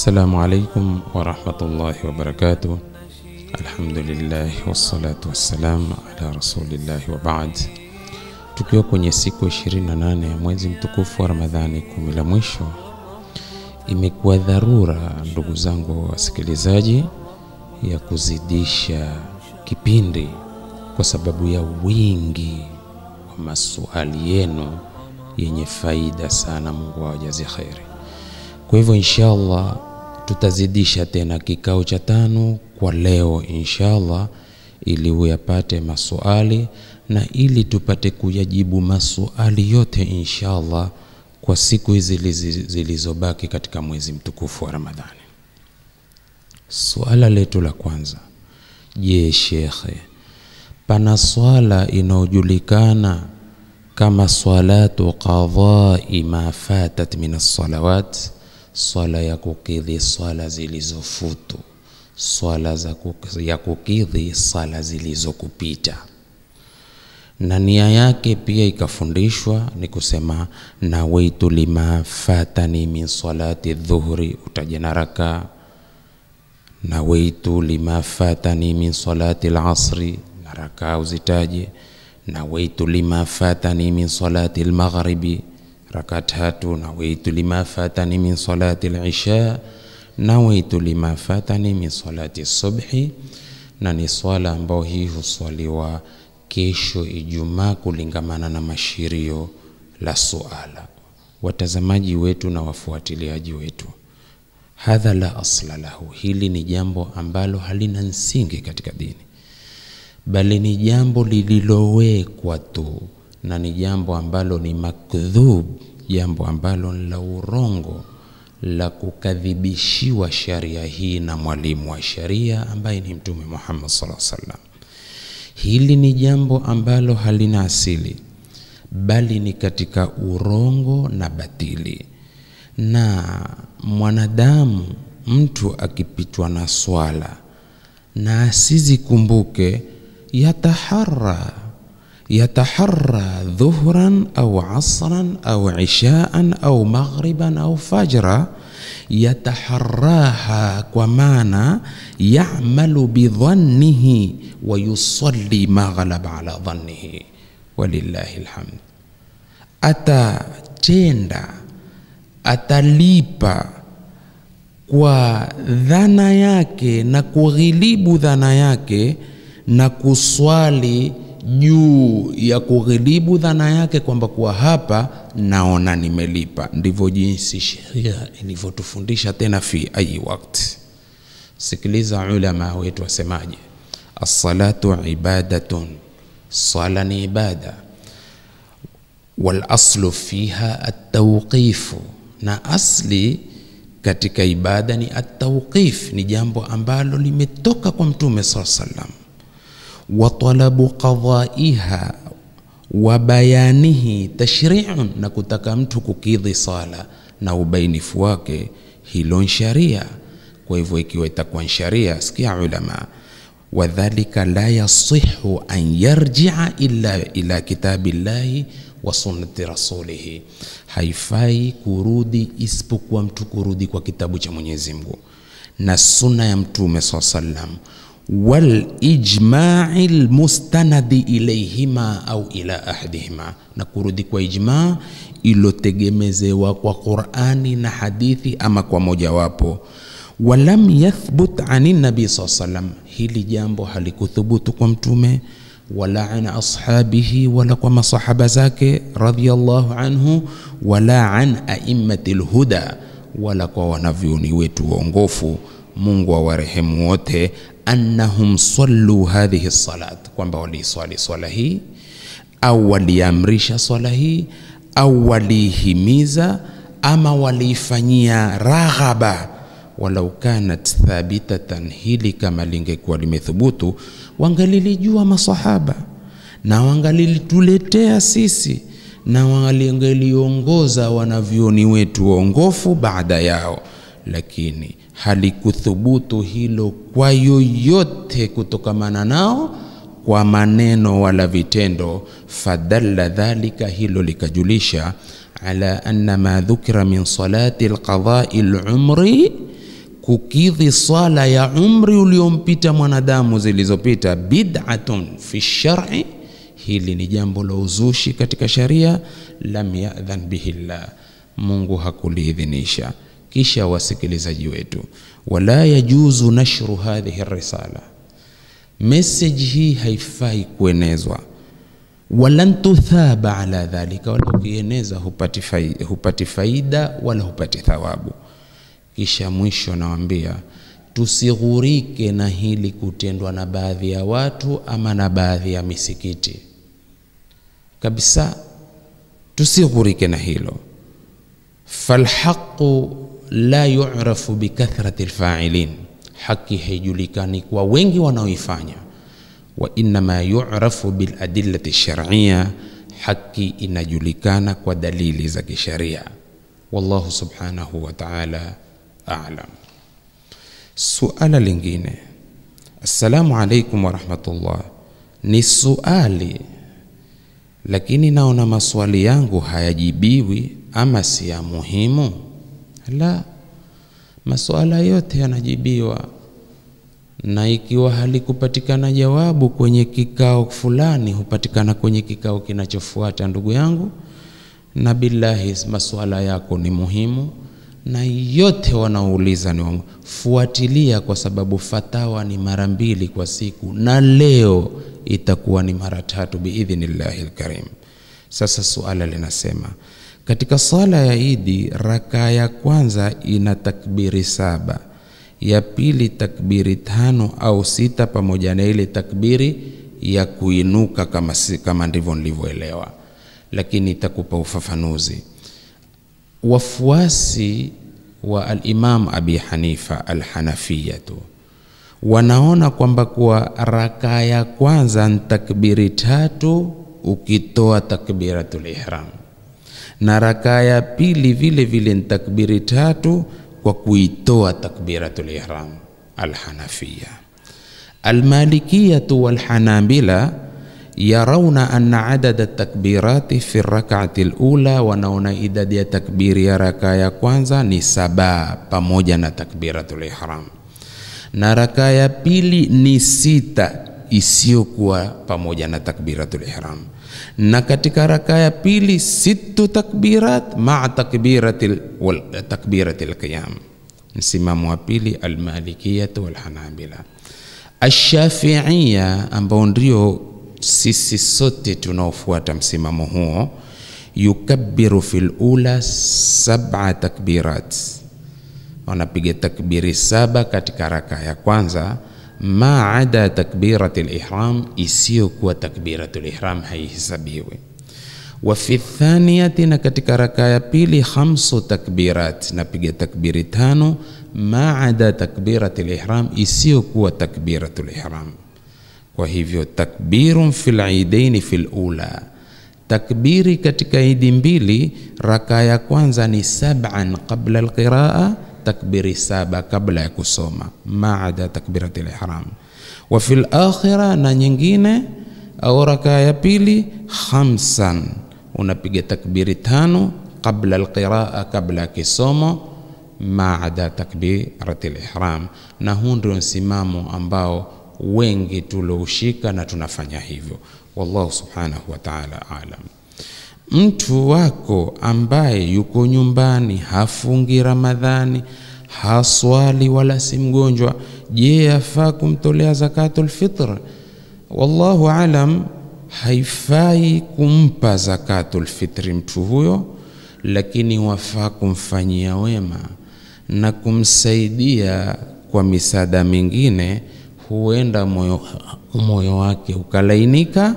السلام عليكم ورحمة الله وبركاته. الحمد لله والصلاة والسلام على رسول الله وبعد. Tukiwa kwenye siku 28 ya mwezi mtukufu wa Ramadhani, 10 la mwisho, imekuwa dharura ndugu zangu wasikilizaji ya kuzidisha kipindi kwa sababu ya wingi wa maswali yenu yenye faida sana. Mungu awajaze khairi. Kwa hivyo inshallah tutazidisha tena kikao cha 5 kwa leo inshallah, ili uyapate maswali na ili tupate kuyajibu maswali yote inshallah kwa siku hizi zilizobaki katika mwezi mtukufu wa Ramadhani. Swala letu la kwanza: je, shekhe, pana swala inayojulikana kama salatu qadha'i ma fatat min as-salawat, swala ya kukidhi swala zilizofutu, swala ya kukidhi swala zilizokupita? Na nia yake pia ikafundishwa ni kusema nawaitu lima fatani min salati dhuhri, utaje na raka. Nawaitu lima fatani min salati al-asri, na raka uzitaje. Nawaitu lima fatani min salati al-maghribi, raka 3. Nawaitu lima fatani min salati al-isha. Nawaitu lima fatani min salati subhi. Na ni swala ambao hii huswaliwa kesho Ijumaa kulingamana na mashirio la suala. Watazamaji wetu na wafuatiliaji wetu, hadha la asla lahu, hili ni jambo ambalo halina msingi katika dini, bali ni jambo lililowekwa tu, na ni jambo ambalo ni makdhub, jambo ambalo ni la urongo, la kukadhibishiwa sharia hii na mwalimu wa sharia ambaye ni Mtume Muhammad sallallahu alaihi wasallam. Hili ni jambo ambalo halina asili, bali ni katika urongo na batili. Na mwanadamu, mtu akipitwa na swala na asizikumbuke, yataharra dhuhran au asran au ishaan au maghriban au fajra, yataharraha kwa maana ya'malu bidhannihi wa yusalli ma ghalaba ala dhannihi, walillahi alhamd. Atatenda, atalipa kwa dhana yake na kughilibu dhana yake, na kuswali juu ya kughilibu dhana yake kwamba kwa hapa naona nimelipa. Ndivyo jinsi sheria ilivyotufundisha, tena fi ayi wakati. Sikiliza ulama wetu wasemaje: as-salatu ibadatun, swala ni ibada. Wal aslu fiha at-tawqif, na asli katika ibada ni at-tawqif, ni jambo ambalo limetoka kwa Mtume sallallahu alaihi wasallam. Wa talabu qadha'iha wa bayanihi tashri'un, na kutaka mtu kukidhi sala na ubainifu wake, hilo ni sharia. Kwa hivyo ikiwa itakuwa sharia, sikia ulama, wadhālika la yasihhu an yarji'a ila kitabillahi wa sunnati rasulih, haifai kurudi isipokuwa mtu kurudi kwa kitabu cha Mwenyezi Mungu na sunna ya Mtume sallallahu alaihi wasallam, wal ijma'il mustanadi ilayhima au ila ahadihima, na kurudi kwa ijma' ilotegemezewa kwa Qur'ani na hadithi ama kwa moja wapo. Walam yathbut anin nabi sallallahu alaihi wasallam, hili jambo halikuthubutu kwa Mtume wala an ashabihi, wala kwa masahaba zake radhiyallahu anhu, wala an a'immatil huda, wala kwa wanavyoni wetu waongofu, Mungu awarehemu wote, annahum sallu hadhihi salat, kwamba waliswali swala hii au waliamrisha swala hii au walihimiza ama walifanyia raghaba. Walau kanat thabitatan, hili kama lingekuwa limethubutu wangalilijua masahaba na wangalituletea sisi na wangaliongoza wanavyoni wetu waongofu baada yao, lakini halikuthubutu hilo kwa yoyote kutokamana nao kwa maneno wala vitendo. Fadalla dhalika, hilo likajulisha ala anna ma dhukira min salati alqada'i alumri kukidhi swala ya umri uliompita mwanadamu zilizopita, bid'atun fi shar'i, hili ni jambo la uzushi katika sharia, lam ya'dhan bihi Allah, Mungu hakuliidhinisha. Kisha wasikilizaji wetu, wala yajuzu nashru hadhihi risala, message hii haifai kuenezwa, walan tuthaba ala dhalika, wala ukieneza hupati faida wala hupati thawabu. Kisha mwisho nawaambia tusighurike na hili kutendwa na baadhi ya watu ama na baadhi ya misikiti kabisa, tusighurike na hilo. Falhaqu la yu'rafu bikathrati alfa'ilin, haki haijulikani kwa wengi wanaoifanya, wa inma yu'rafu bil adillati shar'iyya, haki inajulikana kwa dalili za kisharia. Wallahu subhanahu wa ta'ala a'lam. Suala lingine, assalamu alaykum wa rahmatullah, ni suali lakini naona maswali yangu hayajibiwi, ama si ya muhimu? La, maswala yote yanajibiwa, na ikiwa halikupatikana jawabu kwenye kikao fulani, hupatikana kwenye kikao kinachofuata. Ndugu yangu, na billahi maswala yako ni muhimu, na yote wanaouliza ni fuatilia, kwa sababu fatawa ni mara 2 kwa siku, na leo itakuwa ni mara 3 biidhnillahil karim. Sasa suala linasema, katika sala ya Idi raka ya kwanza ina takbiri 7, ya pili takbiri 5 au 6, pamoja na ile takbiri ya kuinuka kama ndivyo nilivyoelewa, lakini itakupa ufafanuzi. Wafuasi wa al-Imam Abi Hanifa al-Hanafiyatu wanaona kwamba kwa raka ya kwanza ni takbiri 3 ukitoa takbiratul ihram, na raka ya pili vile vile ni takbiri 3 kwa kuitoa takbiratul ihram. Al-Hanafiya. Al-Malikiyatu wal-Hanabila yarawna anna adada takbirati fi rak'ati al-ula, wanaona idadi ya takbiri ya raka ya kwanza ni 7 pamoja na takbiratul ihram, na raka ya pili ni 6 isiyokuwa pamoja na takbiratul ihram, na katika raka ya pili 6 takbirat ma'a takbiratil qiyam. Msimamo wa pili al-Malikiyah wal Hanabila. Ash-Shafi'iyya, ambao ndio sisi sote tunaofuata msimamo huo, yukabbiru fil ula 7 takbirat, wanapiga takbiri 7 katika raka ya kwanza, ma'ada takbiratul ihram, isiyokuwa takbiratul ihram haihesabiwi. Wa fi thaniyati, na katika raka ya pili 5 takbirat, napiga takbiri 5 ma'ada takbiratul ihram, isiyokuwa takbiratul ihram. Kwa hivyo takbirun fil eidaini fil ula, takbiri katika idi 2 raka ya kwanza ni 7 qabla alqiraa, takbiri 7 kabla ya kusoma, ma'ada takbiratul ihram. Wa fil akhira, na nyingine au raka ya pili 5, unapiga takbiri 5 qabla alqiraa, kabla ya kisomo, ma'ada takbiratul ihram. Na huu ndio msimamo ambao wengi tuloushika na tunafanya hivyo. Wallahu subhanahu wa ta'ala alam. Mtu wako ambaye yuko nyumbani, hafungi Ramadhani, haswali wala si mgonjwa, je, yafaa kumtolea zakatul fitr? Wallahu alam, haifai kumpa zakatul fitri mtu huyo, lakini wafaa kumfanyia wema na kumsaidia kwa misaada mingine. Huenda moyo wake ukalainika,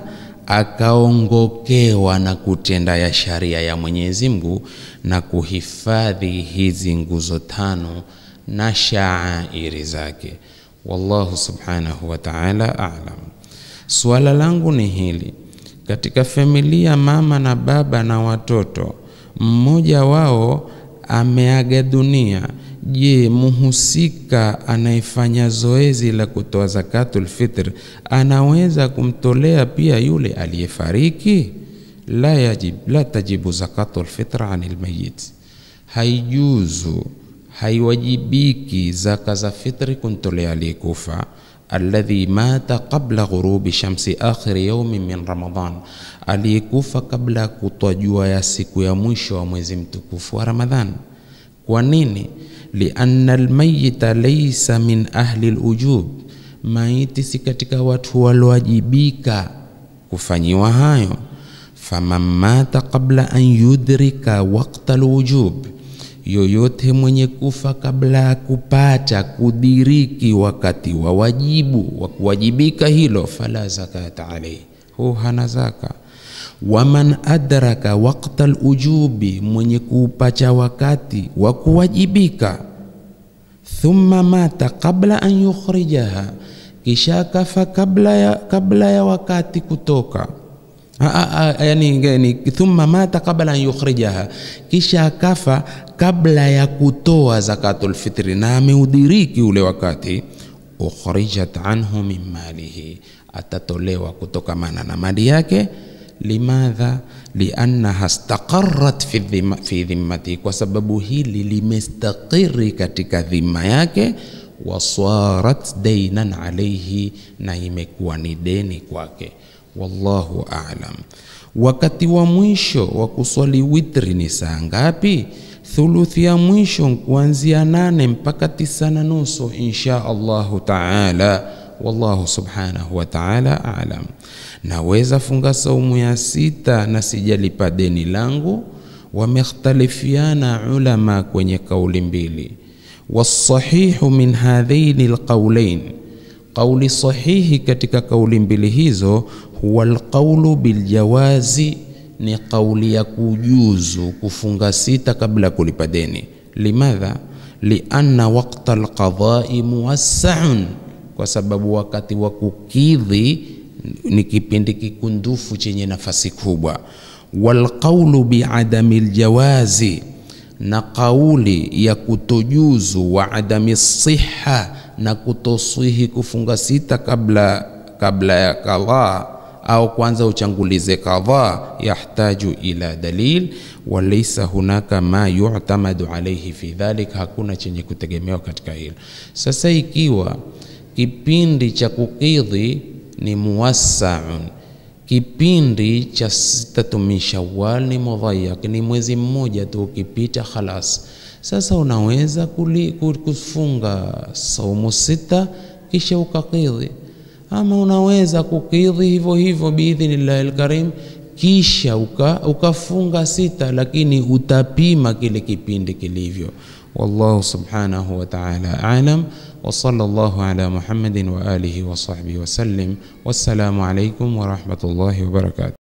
akaongokewa na kutenda ya sharia ya Mwenyezi Mungu na kuhifadhi hizi nguzo 5 na shaairi zake. Wallahu subhanahu wa ta'ala a'lam. Swala langu ni hili: katika familia, mama na baba na watoto, mmoja wao ameaga dunia, je, muhusika anayefanya zoezi la kutoa zakatul fitr anaweza kumtolea pia yule aliyefariki? La tajibu zakatul fitr anil mayyit, haiwajibiki zaka za fitri kuntolea aliyekufa alladhi mata qabla ghurubi shamsi akhir yawmi min Ramadan, aliyekufa kabla kutwa jua ya siku ya mwisho wa mwezi mtukufu wa Ramadhan. Kwa nini? Lianna almayyita laysa min ahli alujub, maiti si katika watu walowajibika kufanyiwa hayo. Faman mata qabla an yudrika waqta alwujub, yoyote mwenye kufa kabla kupata kudiriki wakati wa wajibu wa kuwajibika hilo, fala zakata alayhi, hu hana zaka. Waman adraka waqta alujubi, mwenye kupacha wakati wa kuwajibika, thumma mata qabla an yukhrijaha, kisha kafa kabla ya wakati kutoka, yani thumma mata qabla an yukhrijaha, kisha kafa kabla ya kutoa zakatul fitri na ameudiriki ule wakati, ukhrijat anhu min malihi, atatolewa kutokamana na mali yake. Limadha? Liannaha istaqarrat fi dhimmati, kwa sababu hili limestakiri katika dhima yake. Wasarat dainan alayhi, na imekuwa ni deni kwake. Wallahu a'lam. Wakati wa mwisho wa kuswali witri ni saa ngapi? Thuluthi ya mwisho kuanzia 8 mpaka 9:30 insha Allahu ta'ala. Wallahu subhanahu wa ta'ala a'lam. Naweza funga saumu ya 6 na sijalipa deni langu. Wamekhtalifiana ulama kwenye kauli mbili. Wasahihu min hadhaini alqawlain, kauli sahihi katika kauli mbili hizo, huwa alqawlu biljawazi, ni kauli ya kujuzu kufunga 6 kabla kulipa deni. Limadha? Lianna waqta alqadha'i muwassa'un, kwa sababu wakati wa kukidhi ni kipindi kikundufu chenye nafasi kubwa. Walqawlu bi'adami aljawazi, na kauli ya kutojuzu wa adami siha, na kutoswihi kufunga 6 kabla ya qadha, au kwanza uchangulize qadha, yahtaju ila dalil, walaysa hunaka ma yu'tamadu alayhi fi dhalik, hakuna chenye kutegemewa katika hilo. Sasa ikiwa kipindi cha kukidhi ni muwassa'un, kipindi cha 6 min Shawwal ni mudhayyak, ni mwezi mmoja tu ukipita khalas. Sasa unaweza kufunga saumu 6 kisha ukakidhi, ama unaweza kukidhi hivyo hivyo biidhnillahil karim kisha ukafunga 6, lakini utapima kile kipindi kilivyo. Wallahu subhanahu wa ta'ala a'lam. Wa sallallahu ala Muhammadin wa alihi wa sahbihi wa sallim. Wassalamu alaykum wa rahmatullahi wa barakatuh.